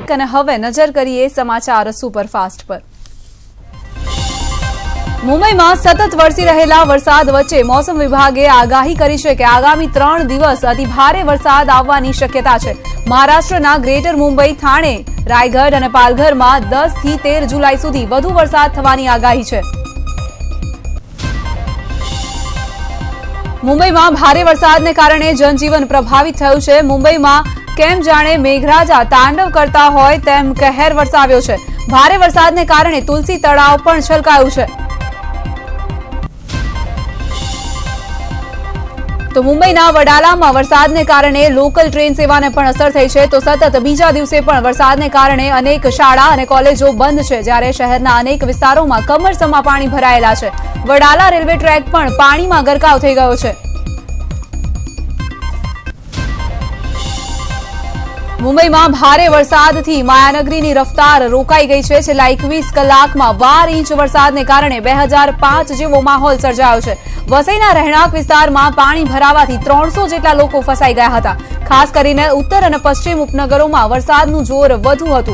Break અને હવે નજર કરીએ સમાચાર સુપરફાસ્ટ પર। મુંબઈમાં સતત વરસી રહેલા વરસાદ વચ્ચે મોસમ વિભાગે આગાહી કરી છે કે આગામી 3 દિવસ અતિ ભારે વરસાદ આવવાની શક્યતા છે। મહારાષ્ટ્રના ગ્રેટર મુંબઈ, થાણે, રાયગઢ અને પાલઘરમાં 10 થી 13 જુલાઈ સુધી વધુ વરસાદ થવાની આગાહી છે। મુંબઈમાં ભારે વરસાદને કારણે જનજીવન પ્રભાવિત થયું છે। મુંબઈમાં કેમ જાણે મેઘરાજા તાંડવ કરતા હોય તેમ કહેર વરસાવ્યો છે। ભારે વરસાદને કારણે તુલસી તળાવ પણ છલકાયું છે। તો મુંબઈના વડાલામાં વરસાદને કારણે લોકલ ટ્રેન સેવાને પણ અસર થઈ છે। તો સતત બીજા દિવસે પણ વરસાદને કારણે અનેક શાળા અને કોલેજો બંધ છે, જ્યારે શહેરના અનેક વિસ્તારોમાં કમરસમા પાણી ભરાયેલા છે। વડાલા રેલવે ટ્રેક પણ પાણીમાં ગરકાવ થઈ ગયો છે। મુંબઈમાં ભારે વરસાદથી માયાનગરીની રફતાર રોકાઈ ગઈ છે। છેલ્લા 21 કલાકમાં 12 ઇંચ વરસાદને કારણે 2005 જેવો માહોલ સર્જાયો છે। વસઈના રહેણાંક વિસ્તારમાં પાણી ભરાવાથી 300 જેટલા લોકો ફસાઈ ગયા હતા। ખાસ કરીને ઉત્તર અને પશ્ચિમ ઉપનગરોમાં વરસાદનું જોર વધુ હતું।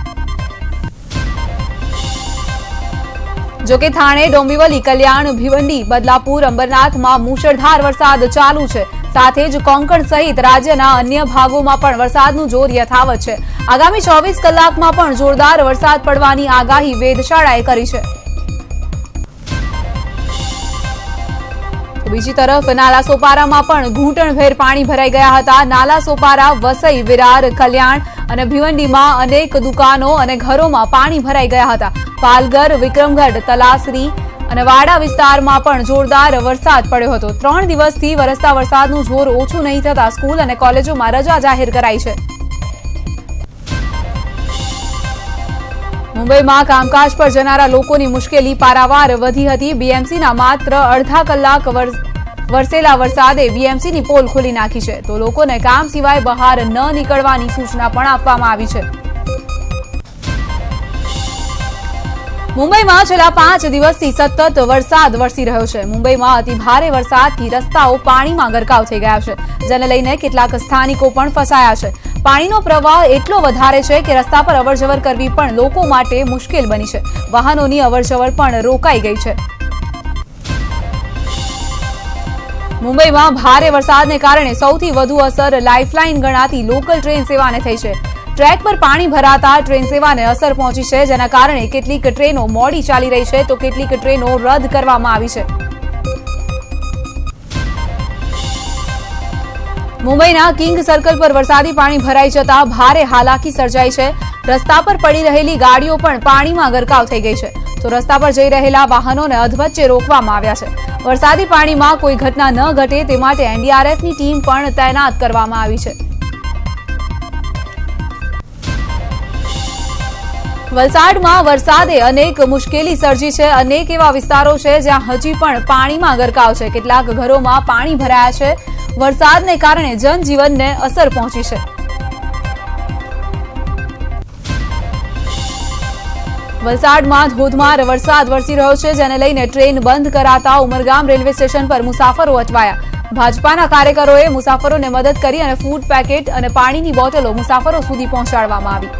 જોકે થાણે, ડોંબિવલી, કલ્યાણ, ભિવંડી, બદલાપુર, અંબરનાથમાં મુશળધાર વરસાદ ચાલુ છે। સાથે જ કોંકણ સહિત રાજ્યના અન્ય ભાગોમાં પણ વરસાદનું જોર યથાવત છે। આગામી 24 કલાકમાં પણ જોરદાર વરસાદ પડવાની આગાહી વેધશાળાએ કરી છે। બીજી તરફ નાલા સોપારામાં પણ ઘૂંટણભેર પાણી ભરાઈ ગયા હતા। નાલા સોપારા, વસઈ, વિરાર, કલ્યાણ અને ભિવંડીમાં અનેક દુકાનો અને ઘરોમાં પાણી ભરાઈ ગયા હતા। પાલઘર, વિક્રમગઢ, તલાસરી અને વાડા વિસ્તારમાં પણ જોરદાર વરસાદ પડ્યો હતો। 3 દિવસથી વરસતા વરસાદનું જોર ઓછું નહીં થતા સ્કૂલ અને કોલેજોમાં રજા જાહેર કરાઈ છે। મુંબઈમાં કામકાજ પર જનારા લોકોની મુશ્કેલી પારાવાર વધી હતી। બીએમસીના માત્ર અડધા કલાક વરસેલા વરસાદે બીએમસીની પોલ ખોલી નાખી છે, તો લોકોને કામ સિવાય બહાર ન નીકળવાની સૂચના પણ આપવામાં આવી છે। મુંબઈમાં છેલ્લા 5 દિવસથી સતત વરસાદ વરસી રહ્યો છે। મુંબઈમાં અતિ ભારે વરસાદથી રસ્તાઓ પાણીમાં ગરકાવ થઈ ગયા છે, જેને લઈને કેટલાક સ્થાનિકો પણ ફસાયા છે। પાણીનો પ્રવાહ એટલો વધારે છે કે રસ્તા પર અવરજવર કરવી પણ લોકો માટે મુશ્કેલ બની છે। વાહનોની અવરજવર પણ રોકાઈ ગઈ છે। મુંબઈમાં ભારે વરસાદને કારણે સૌથી વધુ અસર લાઇફલાઇન ગણાતી લોકલ ટ્રેન સેવાને થઈ છે। ટ્રેક પર પાણી ભરાતા ટ્રેન સેવાને અસર પહોંચી છે, જેના કારણે કેટલીક ટ્રેનો મોડી ચાલી રહી છે, તો કેટલીક ટ્રેનો રદ કરવામાં આવી છે। મુંબઈના કિંગ સર્કલ પર વરસાદી પાણી ભરાઈ જતા ભારે હાલાકી સર્જાઈ છે। રસ્તા પર પડી રહેલી ગાડીઓ પણ પાણીમાં ગરકાવ થઈ ગઈ છે, તો રસ્તા પર જઈ રહેલા વાહનોને અધવચ્ચે રોકવામાં આવ્યા છે। વરસાદી પાણીમાં કોઈ ઘટના ન ઘટે તે માટે એનડીઆરએફની ટીમ પણ તૈનાત કરવામાં આવી છે। વલસાડમાં વરસાદે અનેક મુશ્કેલી સર્જી છે। અનેક એવા વિસ્તારો છે જ્યાં હજી પણ પાણીમાં ગરકાવ છે। કેટલાક ઘરોમાં પાણી ભરાયા છે। વરસાદને કારણે જનજીવનને અસર પહોંચી છે। વલસાડમાં ધોધમાર વરસાદ વરસી રહ્યો છે, જેને લઈને ટ્રેન બંધ કરાતા ઉમરગામ રેલવે સ્ટેશન પર મુસાફરો અટવાયા। ભાજપાના કાર્યકરોએ મુસાફરોને મદદ કરી અને ફૂડ પેકેટ અને પાણીની બોટલો મુસાફરો સુધી પહોંચાડવામાં આવી।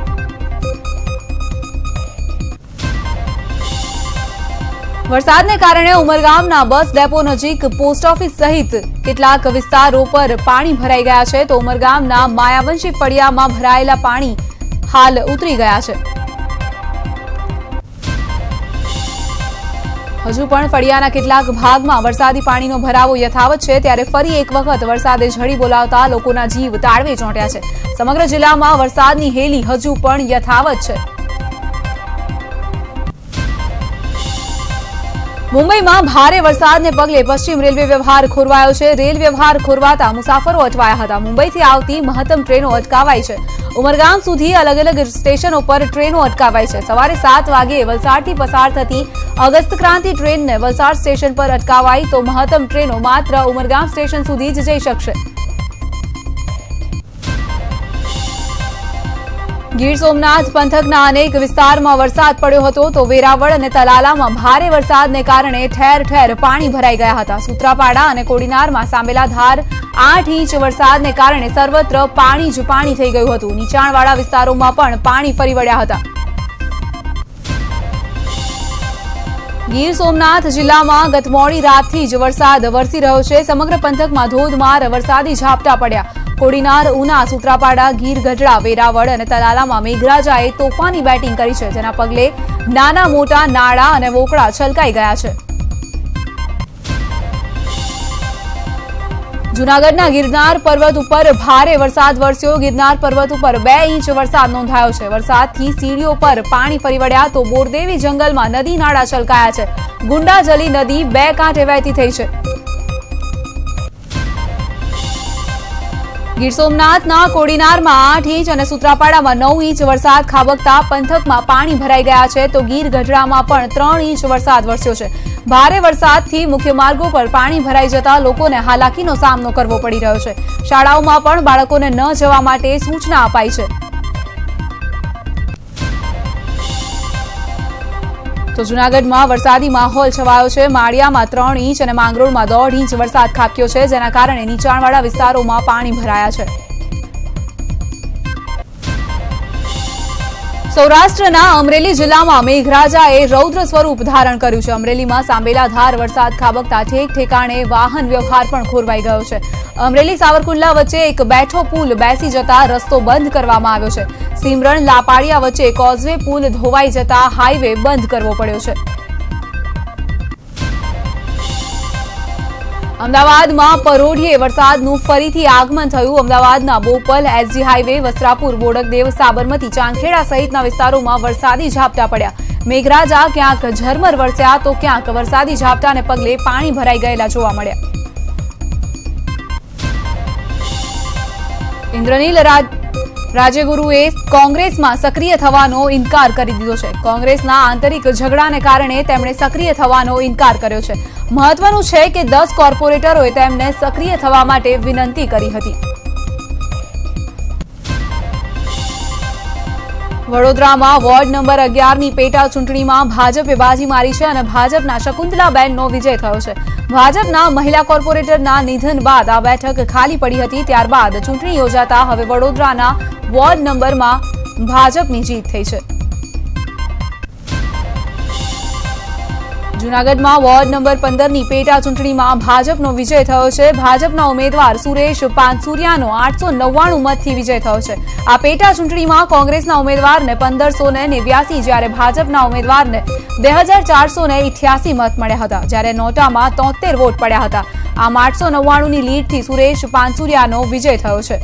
વરસાદને કારણે ઉમરગામના બસ ડેપો નજીક પોસ્ટ ઓફિસ સહિત કેટલાક વિસ્તારો પર પાણી ભરાઈ ગયા છે, તો ઉમરગામના માયાવંશી ફળિયામાં ભરાયેલા પાણી હાલ ઉતરી ગયા છે। હજુ પણ ફળિયાના કેટલાક ભાગમાં વરસાદી પાણીનો ભરાવો યથાવત છે, ત્યારે ફરી એક વખત વરસાદે ઝડી બોલાવતા લોકોના જીવ તાળવે ચોંટ્યા છે। સમગ્ર જિલ્લામાં વરસાદની હેલી હજુ પણ યથાવત છે। મુંબઈમાં ભારે વરસાદને પગલે પશ્ચિમ રેલવે વ્યવહાર ખોરવાયો છે। રેલ વ્યવહાર ખોરવાતા મુસાફરો અટવાયા હતા। મુંબઈથી આવતી મહત્તમ ટ્રેનો અટકાવાઈ છે। ઉમરગામ સુધી અલગ અલગ સ્ટેશનો પર ટ્રેનો અટકાવાઈ છે। સવારે 7 વાગ્યે વલસાડથી પસાર થતી અગસ્ત ક્રાંતિ ટ્રેનને વલસાડ સ્ટેશન પર અટકાવાઈ, તો મહત્તમ ટ્રેનો માત્ર ઉમરગામ સ્ટેશન સુધી જ જઈ શકશે। ગીર સોમનાથ પંથકના અનેક વિસ્તારમાં વરસાદ પડ્યો હતો તો વેરાવળ અને તલાલામાં ભારે વરસાદને કારણે ઠેર ઠેર પાણી ભરાઈ ગયા હતા. સૂત્રાપાડા અને કોડીનારમાં સાંબેલાધાર 8 ઇંચ વરસાદને કારણે સર્વત્ર પાણી જ પાણી થઈ ગયું હતું. નીચાણવાળા વિસ્તારોમાં પણ પાણી ફરી વળ્યા હતા. ગીર સોમનાથ જિલ્લામાં ગત મોડી રાતથી જ વરસાદ વરસી રહ્યો છે. સમગ્ર પંથકમાં ધોધમાર વરસાદી ઝાપટા પડ્યા. કોડીનાર, ઉના, સૂત્રાપાડા, ગીર ગઢડા, વેરાવળ અને તલાલામાં મેઘરાજાએ તોફાની બેટિંગ કરી છે, જેના પગલે નાના મોટા નાળા અને વોકળા છલકાઈ ગયા છે. જૂનાગઢના ગિરનાર પર્વત ઉપર ભારે વરસાદ વરસ્યો. ગિરનાર પર્વત ઉપર 2 ઇંચ વરસાદ નોંધાયો છે. વરસાદથી સીડીઓ પર પાણી ફરી વળ્યા તો બોરદેવી જંગલમાં નદી નાળા છલકાયા છે. ગુંડાજલી નદી 2 કાંઠે વહેતી થઈ છે. ગીર સોમનાથના કોડીનારમાં 8 ઇંચ અને સૂત્રાપાડામાં 9 ઇંચ વરસાદ ખાબકતા પંથકમાં પાણી ભરાઈ ગયા છે તો ગીર ગઢડામાં પણ 3 ઇંચ વરસાદ વરસ્યો છે. ભારે વરસાદથી મુખ્ય માર્ગો પર પાણી ભરાઈ જતા લોકોને હાલાકીનો સામનો કરવો પડી રહ્યો છે. શાળાઓમાં પણ બાળકોને ન જવા માટે સૂચના અપાઈ છે. તો જૂનાગઢમાં વરસાદી માહોલ છવાયો છે. માળિયામાં 3 ઇંચ અને માંગરોળમાં 1.5 ઇંચ વરસાદ ખાબક્યો છે, જેના કારણે નીચાણવાળા વિસ્તારોમાં પાણી ભરાયા છે. સૌરાષ્ટ્રના અમરેલી જિલ્લામાં મેઘરાજાએ રૌદ્ર સ્વરૂપ ધારણ કર્યું છે. અમરેલીમાં સાંબેલાધાર વરસાદ ખાબકતા ઠેક ઠેકાણે વાહન વ્યવહાર પણ ખોરવાઈ ગયો છે. અમરેલી સાવરકુંડલા વચ્ચે એક બેઠો પુલ બેસી જતા રસ્તો બંધ કરવામાં આવ્યો છે. સિમરણ લાપાડિયા વચ્ચે કોઝવે પુલ ધોવાઈ જતા હાઈવે બંધ કરવો પડ્યો છે. અમદાવાદમાં પરોઢિયે વરસાદનું ફરીથી આગમન થયું. અમદાવાદના બોપલ, એસજી હાઈવે, વસ્ત્રાપુર, બોડકદેવ, સાબરમતી, ચાંદખેડા સહિતના વિસ્તારોમાં વરસાદી ઝાપટા પડ્યા. મેઘરાજા ક્યાંક ઝરમર વરસ્યા તો ક્યાંક વરસાદી ઝાપટાને પગલે પાણી ભરાઈ ગયેલા જોવા મળ્યા. ઇન્દ્રનીલ રાજ્યગુરુએ કોંગ્રેસમાં સક્રિય થવાનો ઇનકાર કરી દીધો છે. કોંગ્રેસના આંતરિક ઝઘડાને કારણે તેમણે સક્રિય થવાનો ઇનકાર કર્યો છે. મહત્વનું છે કે 10 કોર્પોરેટરોએ તેમને સક્રિય થવા માટે વિનંતી કરી હતી. વડોદરામાં વોર્ડ નંબર 11ની પેટા ચૂંટણીમાં ભાજપે બાજી મારી છે અને ભાજપના શકુંતલાબેનનો વિજય થયો છે. ભાજપના મહિલા કોર્પોરેટરના નિધન બાદ આ બેઠક ખાલી પડી હતી. ત્યારબાદ ચૂંટણી યોજાતા હવે વડોદરાના વોર્ડ નંબરમાં ભાજપની જીત થઈ છે. જૂનાગઢમાં વોર્ડ નંબર 15ની પેટા ચૂંટણીમાં ભાજપનો વિજય થયો છે. ભાજપના ઉમેદવાર સુરેશ પાનસુરિયાનો 899 મતથી વિજય થયો છે. આ પેટા ચૂંટણીમાં કોંગ્રેસના ઉમેદવારને 1589 જ્યારે ભાજપના ઉમેદવારને 2488 મત મળ્યા હતા, જ્યારે નોટામાં 73 વોટ પડ્યા હતા. આમ 899ની લીડથી સુરેશ પાનસુરિયાનો વિજય થયો છે.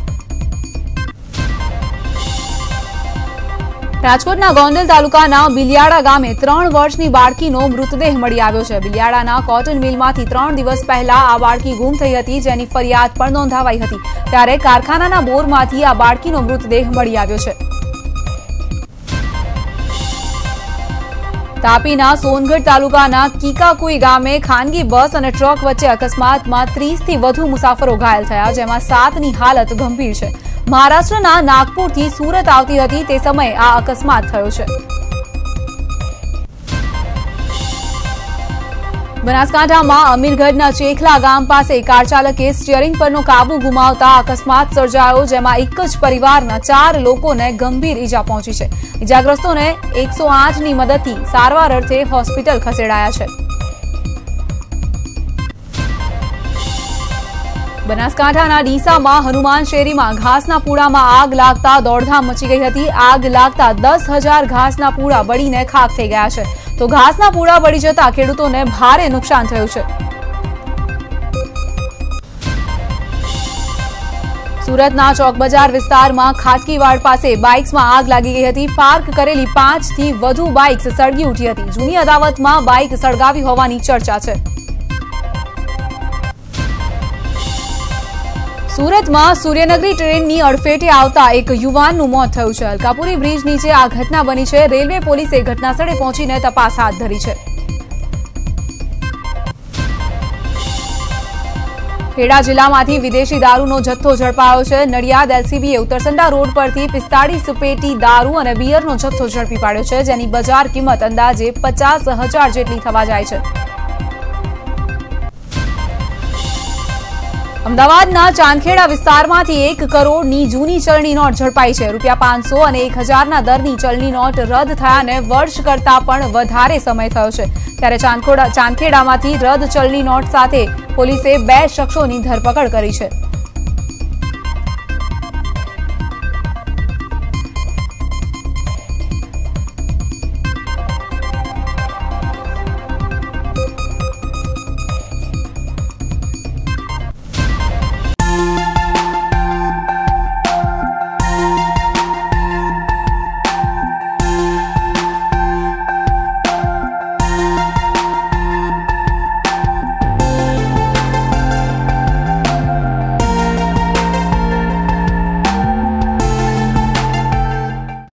રાજકોટના ગોંડલ તાલુકાના બિલિયાડા ગામે 3 વર્ષની બાળકીનો મૃતદેહ મળી આવ્યો છે. બિલિયાડાના કોટન મિલમાંથી 3 દિવસ પહેલા આ બાળકી ગુમ થઈ હતી, જેની ફરિયાદ પણ નોંધાવાઈ હતી. ત્યારે કારખાનાના બોરમાંથી આ બાળકીનો મૃતદેહ મળી આવ્યો છે. તાપીના સોનગઢ તાલુકાના કીકાકુઈ ગામે ખાનગી બસ અને ટ્રક વચ્ચે અકસ્માતમાં 30થી વધુ મુસાફરો ઘાયલ થયા, જેમાં 7ની હાલત ગંભીર છે. મહારાષ્ટ્રના નાગપુરથી સુરત આવતી હતી તે સમયે આ અકસ્માત થયો છે. બનાસકાંઠામાં અમીરગઢના ચેખલા ગામ પાસે કાર ચાલકે સ્ટીયરિંગ પરનો કાબુ ગુમાવતા અકસ્માત સર્જાયો, જેમાં એક જ પરિવારના 4 લોકોને ગંભીર ઈજા પહોંચી છે. ઈજાગ્રસ્તોને 108ની મદદથી સારવાર અર્થે હોસ્પિટલ ખસેડાયા છે. બનાસકાંઠાના ડીસામાં હનુમાન શેરીમાં ઘાસના પૂડામાં આગ લાગતા દોડધામ મચી ગઈ હતી. આગ લાગતા 10,000 ઘાસના પૂડા બળીને ખાખ થઈ ગયા છે. તો ઘાસના પૂડા બળી જતા ખેડૂતોને ભારે નુકસાન થયું છે. સુરતના ચોકબજાર વિસ્તારમાં ખાટકીવાડ પાસે બાઇક્સમાં આગ લાગી ગઈ હતી. પાર્ક કરેલી 5થી વધુ બાઇક્સ સળગી ઉઠી હતી. જૂની અદાવતમાં બાઇક સળગાવી હોવાની ચર્ચા છે. સુરતમાં સૂર્યનગરી ટ્રેનની અડફેટે આવતા એક યુવાનનું મોત થયું છે. અલકાપુરી બ્રિજ નીચે આ ઘટના બની છે. રેલવે પોલીસે ઘટનાસ્થળે પહોંચીને તપાસ હાથ ધરી છે. ખેડા જિલ્લામાંથી વિદેશી દારૂનો જથ્થો ઝડપાયો છે। નડિયાદ એલસીબીએ ઉત્તરસંડા રોડ પરથી 45 પેટી દારૂ અને બિયરનો જથ્થો ઝડપી પાડ્યો છે, જેની બજાર કિંમત અંદાજે 50,000 જેટલી થવા જાય છે। અમદાવાદના ચાંદખેડા વિસ્તારમાંથી 1 કરોડની જૂની ચલણી નોટ ઝડપાઈ છે। ₹500 અને 1000ના દરની ચલણી નોટ રદ થયાને વર્ષ કરતા પણ વધારે સમય થયો છે, ત્યારે ચાંદખેડામાંથી રદ ચલણી નોટ સાથે પોલીસે 2 શખ્સોની ધરપકડ કરી છે।